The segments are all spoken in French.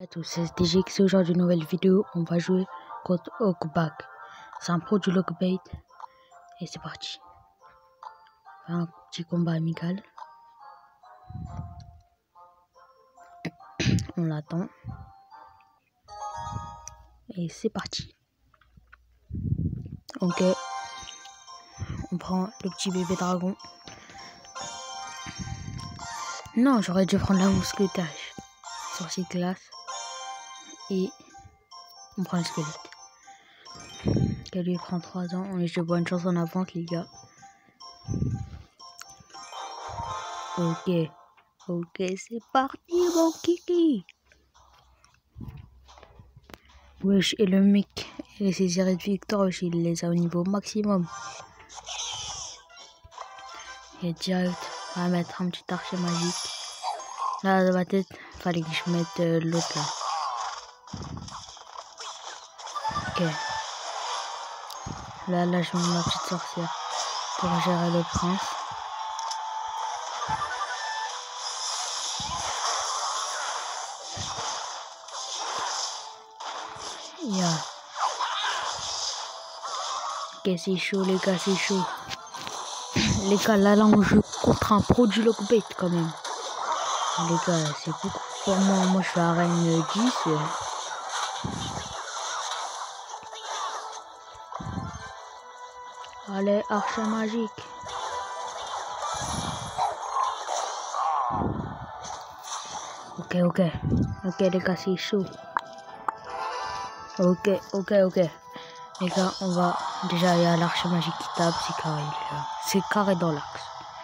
à tous, c'est DGX et aujourd'hui, nouvelle vidéo, on va jouer contre Oakbag. C'est un pro du Lockbait et c'est parti. Un petit combat amical. On l'attend. Et c'est parti. Ok. On prend le petit bébé dragon. Non, j'aurais dû prendre la mousquetage. Sorcier glace. Et on prend le squelette. Ok, lui prend 3 ans. On est de bonne chance en avance, les gars. Ok. Ok, c'est parti, mon kiki. Wesh, et le mec, et ses arrêts de victoire, wesh, il les a au niveau maximum. Et direct, on va mettre un petit archer magique. Là, dans ma tête, fallait que je mette l'autre là. Ok. Là, je mets ma petite sorcière pour gérer le prince. Yeah. Ok, c'est chaud, les gars, c'est chaud. Les gars, là, on joue contre un pro du Lockbait quand même. Les gars, c'est beaucoup pour moi. Moi, je suis à reine 10. Allez, archer magique. Ok, les gars, c'est chaud. Ok. Les gars, on va déjà aller à l'archer magique qui tape, c'est carré, les gars. C'est carré dans l'axe.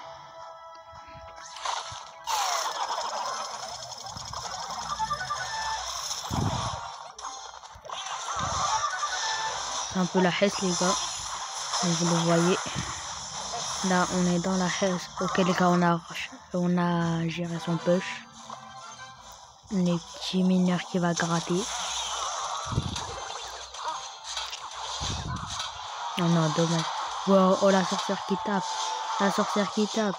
C'est un peu la hesse, les gars. Comme vous le voyez. Là, on est dans la hesse. Ok, les gars, on a géré son push. Les petits mineurs qui va gratter. Oh non, dommage. Wow, oh, la sorcière qui tape. La sorcière qui tape.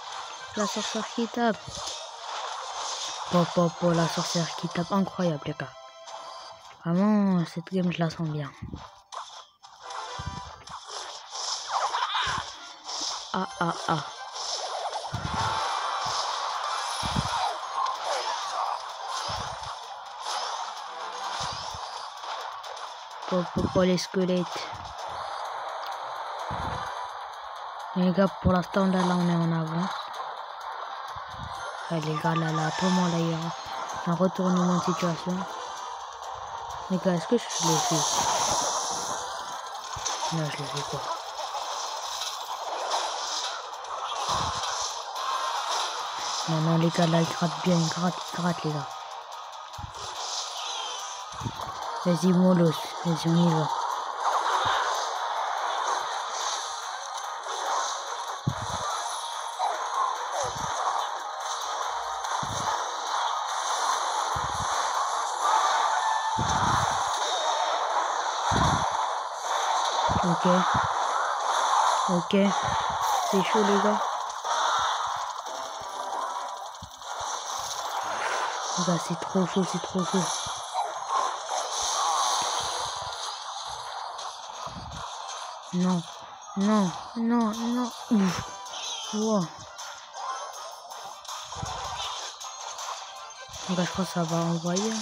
Oh, la sorcière qui tape. Incroyable, les gars. Vraiment, cette game, je la sens bien. Ah. Pour les squelettes. Les gars, pour l'instant, là, on est en avance. Ouais, les gars, là, tout le monde, là, il y a un retournement de situation. Les gars, est-ce que je l'ai fait? Non, je l'ai fait pas. Non, les gars, là, il gratte bien, il gratte, les gars. Vas-y, mollos, vas-y, on y va. Ok. C'est chaud, les gars. Les gars, c'est trop chaud. Non. Ouf. Wow. Les gars, je crois que ça va envoyer.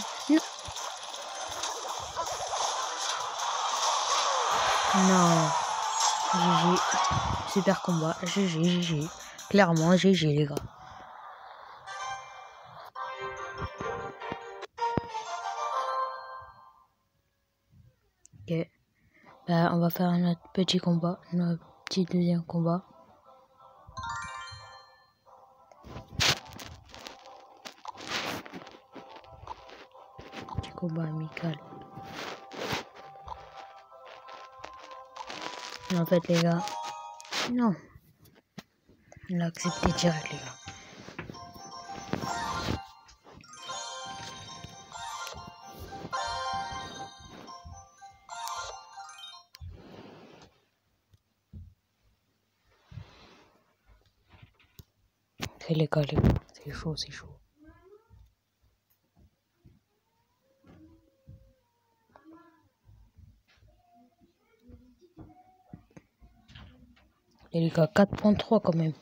Non. GG. Super combat. GG. Clairement, GG, les gars. Ok. Bah, on va faire notre petit combat. Notre petit deuxième combat. Petit combat amical. En fait, les gars. Non. Il a accepté direct, les gars. C'est les gars, c'est chaud. Et les gars, 4.3 quand même.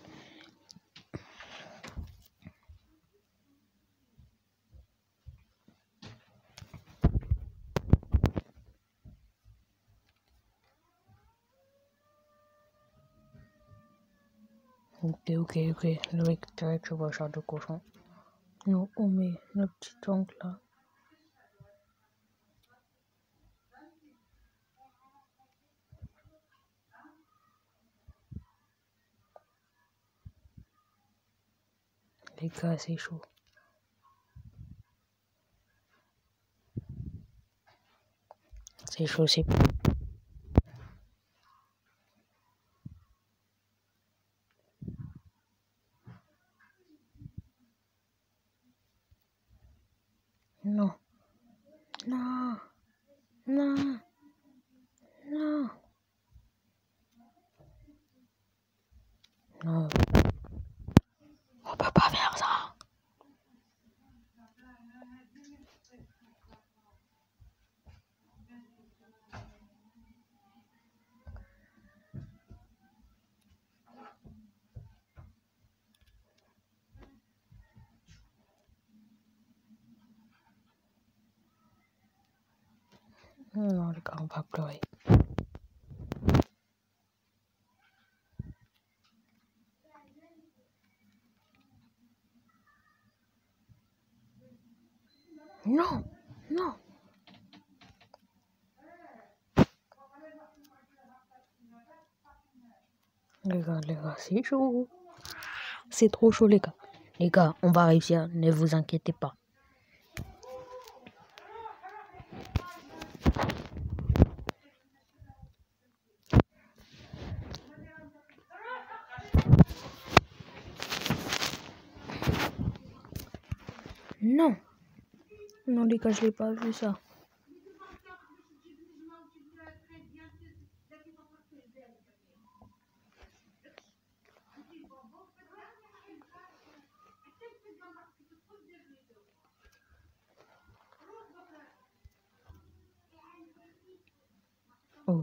Ok. Le mec direct, je vois genre de cochon. Non, on met le petit oncle là. Les gars, c'est chaud. C'est chaud, c'est... Non. Non. Non. Non. Non. On peut pas faire ça. Non, les gars, on va pleurer. Non. Non. Les gars, c'est chaud. C'est trop chaud, les gars. Les gars, on va réussir, ne vous inquiétez pas. Non. Non, les gars, je l'ai pas vu ça. Oh.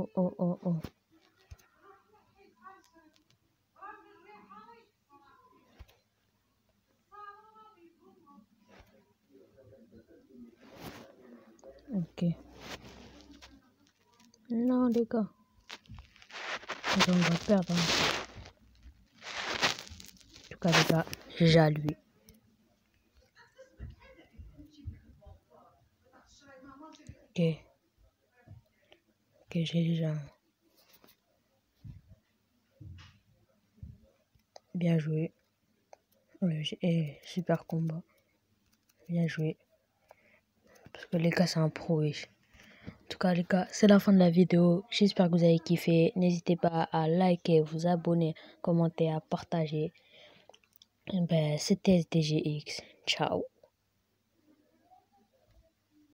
Ok. Non, les gars. On va perdre. En tout cas, les gars, j'ai lui. Ok, j'ai déjà. Bien joué. Super combat. Bien joué. Parce que les gars, c'est un pro, wesh. En tout cas, les gars, c'est la fin de la vidéo. J'espère que vous avez kiffé. N'hésitez pas à liker, vous abonner, commenter, à partager. Ben, c'était SDGX. Ciao.